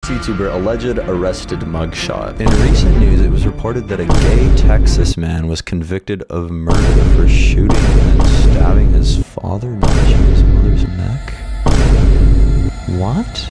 YouTuber alleged arrested mugshot. In recent news, it was reported that a gay Texas man was convicted of murder for shooting and stabbing his father, notching his mother's neck. What?